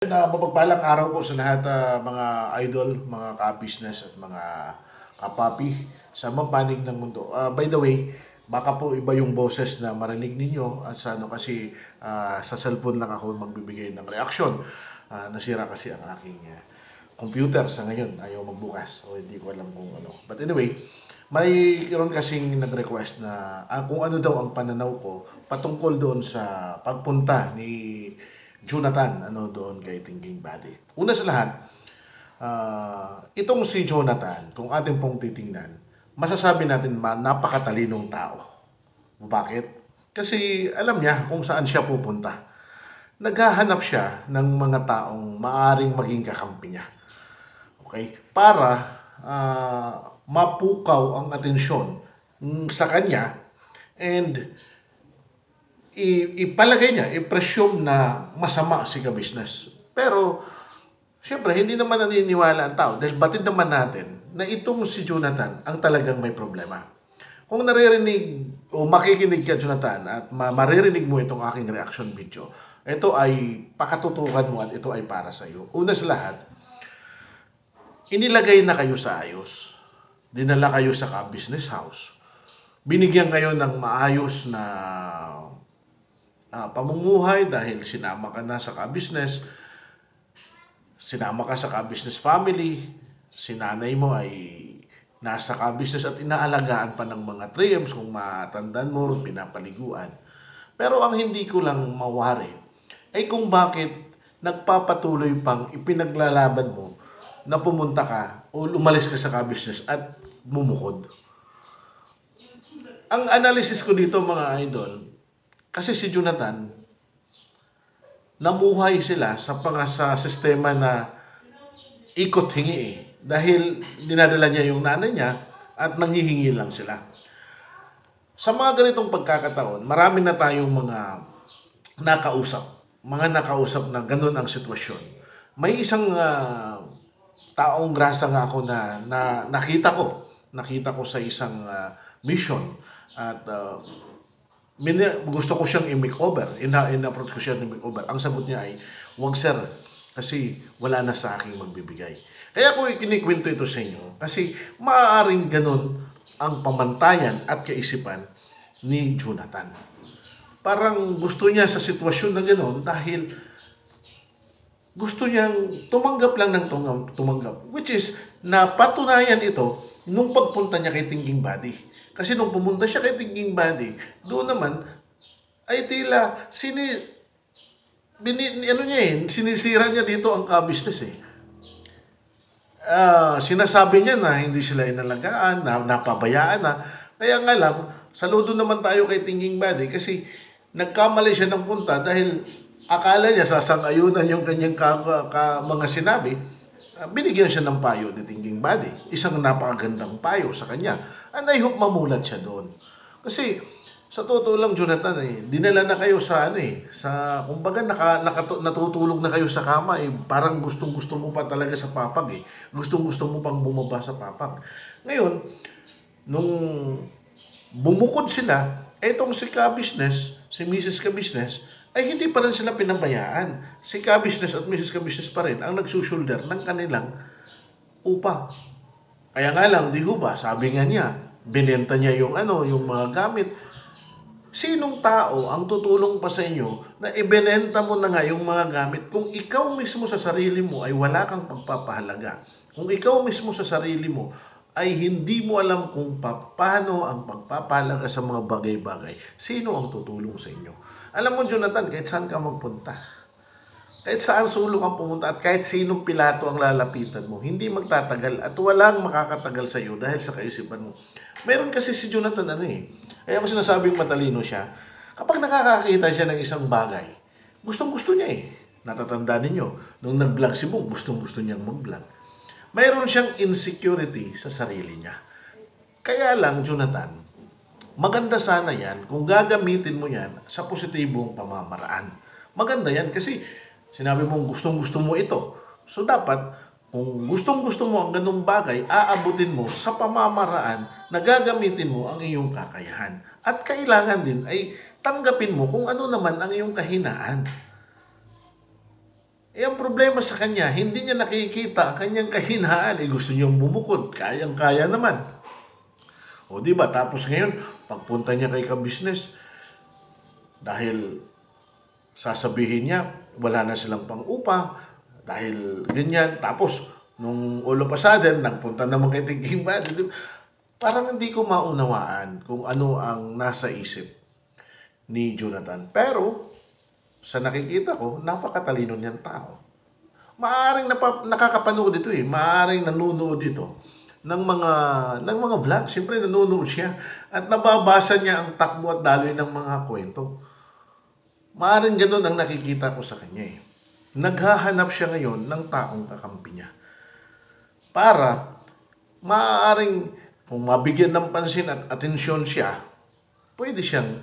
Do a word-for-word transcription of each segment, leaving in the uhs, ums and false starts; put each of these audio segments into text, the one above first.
Na mapagpalang araw po sa lahat, ah, mga idol, mga ka-business at mga kapapi sa mapanig ng mundo. Ah, by the way, baka po iba yung boses na marinig ninyo at sa ano kasi ah, sa cellphone lang ako magbibigay ng reaksyon. Ah, nasira kasi ang aking ah, computer sa ngayon, ayaw magbukas. O hindi ko alam kung ano. But anyway, may karon kasing nag-request na ah, kung ano daw ang pananaw ko patungkol doon sa pagpunta ni Jonathan ano doon kay Thinking Body. Una sa lahat, ah, itong si Jonathan, kung ating pong titingnan, masasabi natin ma napakatalinong tao. Bakit? Kasi alam niya kung saan siya pupunta. Naghahanap siya ng mga taong maaring maging kakampi niya. Okay? Para ah, mapukaw ang atensyon mm, sa kanya and i- ipalagay niya, i-presume na masama si ka-business. Pero, syempre, hindi naman naniniwala ang tao dahil batid naman natin na itong si Jonathan ang talagang may problema. Kung naririnig o makikinig ka, Jonathan, at ma- maririnig mo itong aking reaction video, ito ay pakatutukan mo at ito ay para sa iyo. Una sa lahat, inilagay na kayo sa ayos. Dinala kayo sa ka-business house. Binigyan kayo ng maayos na ah, pamumuhay dahil sinama ka na sa ka-business, sinama ka sa ka-business family, si nanay mo ay nasa ka-business at inaalagaan pa ng mga three M's kung matandaan mo, pinapaliguan. Pero ang hindi ko lang mawari ay kung bakit nagpapatuloy pang ipinaglalaban mo na pumunta ka o umalis ka sa ka-business at bumukod. Ang analysis ko dito mga idol, kasi si Jonathan, namuhay sila sa pang sa sistema na ikot hingi eh. Dahil dinadala niya yung nanay niya at nanghihingi lang sila. Sa mga ganitong pagkakataon, marami na tayong mga nakausap. Mga nakausap na ganun ang sitwasyon. May isang ah, taong grasa nga ako na, na nakita ko. Nakita ko sa isang ah, mission. At ah, Mini, gusto ko siyang i-makeover. Ina, in-approach ko siya ng makeover. Ang sagot niya ay, wag sir, kasi wala na sa aking magbibigay. Kaya ko ikinikwento ito sa inyo, kasi maaaring ganun ang pamantayan at kaisipan ni Jonathan. Parang gusto niya sa sitwasyon na gano'n dahil gusto niyang tumanggap lang ng tumanggap. Which is, napatunayan ito nung pagpunta niya kay Thinking Body. Kasi nung pumunta siya kay Thinking Body, doon naman, ay tila, sini, bini, ano niya eh, sinisira niya dito ang ka-business eh. Ah, sinasabi niya na hindi sila inalagaan, na napabayaan na. Kaya nga lang, saludo naman tayo kay Thinking Body kasi nagkamali siya ng punta dahil akala niya sasang-ayunan yung kanyang ka, ka, mga sinabi. Ah, binigyan siya ng payo ni Thinking Body. Isang napakagandang payo sa kanya. And I hope mamulat siya doon. Kasi sa totoo lang, Jonathan, eh, dinala na kayo sa ano eh, sa kumbaga naka, nakatu, natutulog na kayo sa kama eh, parang gustong-gusto mo pa talaga sa papag eh. Gustong-gusto mo pang bumaba sa papag. Ngayon, nung bumukod sila, etong si ka-business, si Missus Ka-business, ay hindi pa rin sila pinabayaan. Si ka-business at Missus Ka-business pa rin ang nagsusulder ng kanilang upa. Kaya nga lang, di ho ba, sabi nga niya, binenta niya yung ano, yung mga gamit. Sinong tao ang tutulong pa sa inyo na ibinenta mo na nga yung mga gamit kung ikaw mismo sa sarili mo ay wala kang pagpapahalaga? Kung ikaw mismo sa sarili mo ay hindi mo alam kung pa, paano ang pagpapahalaga sa mga bagay-bagay, sino ang tutulong sa inyo? Alam mo, Jonathan, kahit saan ka magpunta, kahit saan sulok ang pumunta at kahit sinong pilato ang lalapitan mo, hindi magtatagal at walang makakatagal sa iyo dahil sa kaisipan mo. Meron kasi si Jonathan ano eh. Kaya ako sinasabing matalino siya. Kapag nakakakita siya ng isang bagay, gustong-gusto niya eh. Natatanda ninyo, nung nag-vlog si Bong, gustong-gusto niyang mag-vlog. Mayroon siyang insecurity sa sarili niya. Kaya lang, Jonathan, maganda sana yan kung gagamitin mo yan sa positibong pamamaraan. Maganda yan kasi sinabi mong gustong-gusto mo ito. So dapat, kung gustong-gusto mo ang ganung bagay, aabutin mo sa pamamaraan na gagamitin mo ang iyong kakayahan. At kailangan din ay tanggapin mo kung ano naman ang iyong kahinaan. Eh, ang problema sa kanya, hindi niya nakikita ang kanyang kahinaan. Eh, gusto niyang bumukod. Kayang-kaya naman. O, di ba? Tapos ngayon, pagpunta niya kay ka-business, dahil sasabihin niya, wala na silang pang-upa, dahil ganyan. Tapos, nung all of a sudden, nagpunta naman kay Thinking Bad. Di ba? Parang hindi ko maunawaan kung ano ang nasa isip ni Jonathan. Pero, sa nakikita ko, napakatalino niyang tao. Maaring napa, nakakapanood ito eh. Maaring nanonood ito ng mga ng mga vlog. Siyempre nanonood siya at nababasa niya ang takbo at daloy ng mga kwento. Maaring ganoon ang nakikita ko sa kanya eh. Naghahanap siya ngayon ng taong kakampi niya. Para maaring kung mabigyan ng pansin at atensyon siya, pwede siyang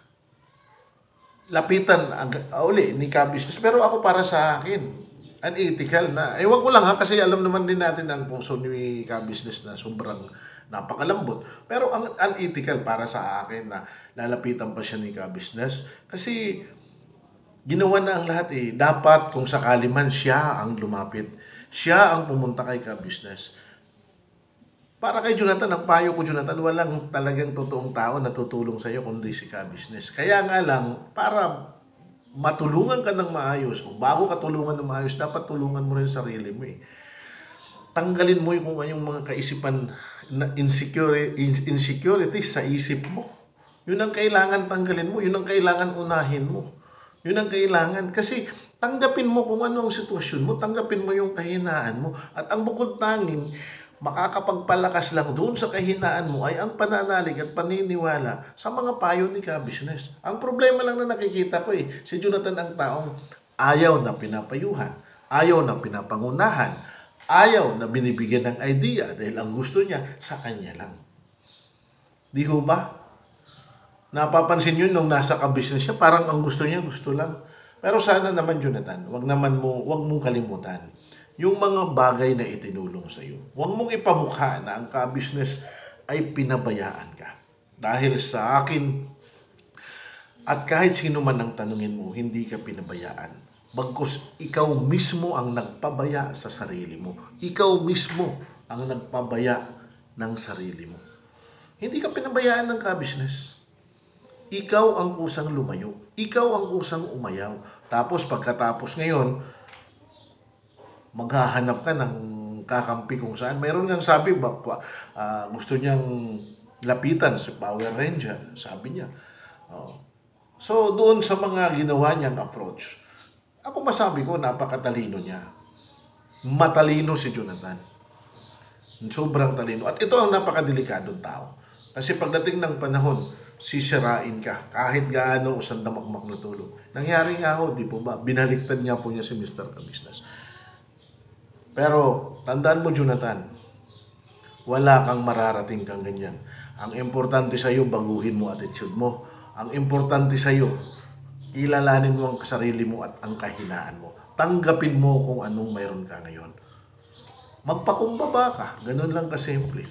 lapitan uh, uli ni ka-business. Pero ako para sa akin, unethical na. Ewan ko lang ha, kasi alam naman din natin ang puso ni ka-business na sobrang napakalambot. Pero ang unethical para sa akin na lalapitan pa siya ni ka-business. Kasi ginawa na ang lahat eh. Dapat kung sakali man siya ang lumapit, siya ang pumunta kay ka-business. Para kay Jonathan, ang payo ko Jonathan, walang talagang totoong tao na tutulong sa iyo kundi si ka-business. Kaya nga lang, para matulungan ka ng maayos, o bago ka tulungan ng maayos, dapat tulungan mo rin sarili mo eh. Tanggalin mo yung, yung mga kaisipan na insecurity, insecurities sa isip mo. Yun ang kailangan tanggalin mo, yun ang kailangan unahin mo. Yun ang kailangan. Kasi tanggapin mo kung ano ang sitwasyon mo, tanggapin mo yung kahinaan mo. At ang bukod tanging, makakapagpalakas lang doon sa kahinaan mo ay ang pananalig at paniniwala sa mga payo ni ka-business. Ang problema lang na nakikita ko eh, si Jonathan ang taong ayaw na pinapayuhan, ayaw na pinapangunahan, ayaw na binibigyan ng idea dahil ang gusto niya sa kanya lang. Di ho ba? Napapansin yun nung nasa ka-business siya, parang ang gusto niya, gusto lang. Pero sana naman Jonathan, wag naman mo, wag mong kalimutan yung mga bagay na itinulong sa iyo. Huwag mong ipamukha na ang ka-business ay pinabayaan ka. Dahil sa akin, at kahit sino man ang tanungin mo, hindi ka pinabayaan. Bagkus ikaw mismo ang nagpabaya sa sarili mo. Ikaw mismo ang nagpabaya ng sarili mo. Hindi ka pinabayaan ng ka-business. Ikaw ang kusang lumayo. Ikaw ang kusang umayaw. Tapos pagkatapos ngayon, maghahanap ka ng kakampi kung saan. Mayroon ngang sabi, ba, uh, gusto niyang lapitan si Power Ranger, sabi niya. Oh. So, doon sa mga ginawa niyang approach, ako masabi ko, napakatalino niya. Matalino si Jonathan. Sobrang talino. At ito ang napakadelikadong tao. Kasi pagdating ng panahon, sisirain ka kahit gaano usang damakmak na tulong. Nangyari nga ho, di po ba? Binaliktad niya po niya si Mister Ka-business. Pero, tandaan mo Jonathan, wala kang mararating kang ganyan. Ang importante sa iyo, baguhin mo attitude mo. Ang importante sa iyo, kilalanin mo ang sarili mo at ang kahinaan mo. Tanggapin mo kung anong mayroon ka ngayon. Magpakumbaba ka, ganun lang kasimple.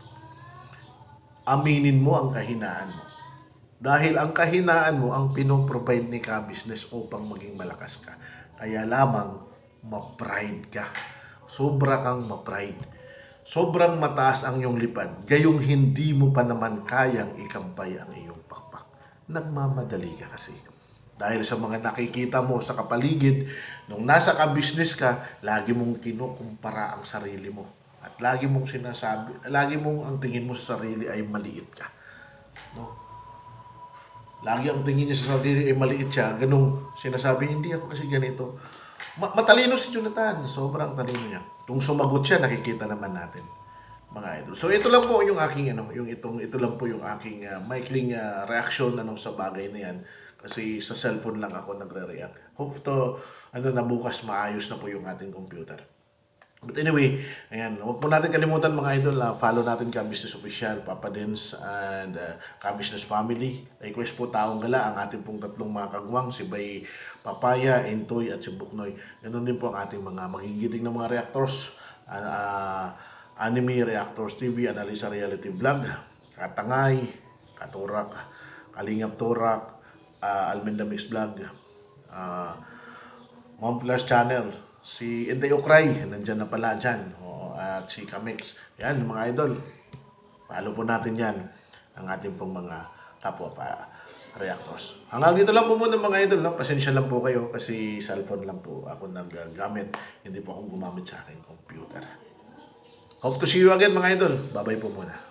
Aminin mo ang kahinaan mo. Dahil ang kahinaan mo ang pinoprovide ni ka-business upang maging malakas ka. Kaya lamang, ma-pride ka. Sobra kang ma-pride. Sobrang mataas ang iyong lipad. Gayong hindi mo pa naman kayang ikampay ang iyong pakpak. Nagmamadali ka kasi. Dahil sa mga nakikita mo sa kapaligid, nung nasa ka-business ka, lagi mong kinukumpara ang sarili mo. At lagi mong sinasabi, lagi mong ang tingin mo sa sarili ay maliit ka. No? Lagi ang tingin niya sa sarili ay maliit siya. Ganung sinasabi, hindi ako kasi ganito. Matalino si Jonathan, sobrang talino niya. Kung sumagot siya, nakikita naman natin, mga idol. So ito lang po yung aking ano, yung itong ito lang po yung aking uh, maikling uh, reaction ano sa bagay na yan kasi sa cellphone lang ako nagre-react. Hope to ano na bukas maayos na po yung ating computer. But anyway, ayan, huwag po natin kalimutan mga idol, uh, follow natin Ka-Business Official, Papa Dins, and uh, Ka-Business Family. Request po taong gala ang ating pong tatlong mga kagwang, si Bay Papaya, Entoy, at si Buknoy. Ganun din po ang ating mga magigiting na mga reactors, uh, uh, Anime Reactors T V, Analisa Reality Vlog, Katangay, Katurak, Kalingap Turak, uh, Almenda Mix Vlog, uh, Mom Plus Channel, si Inday Ukray, nandyan na pala dyan, o, at si Kamix. Yan mga idol, follow po natin yan, ang ating pong mga kapwa pa reactors. Hanggang dito lang po muna mga idol, no? Pasensya lang po kayo kasi cellphone lang po ako naggamit, hindi po ako gumamit sa aking computer. Hope to see you again mga idol. Bye-bye po muna.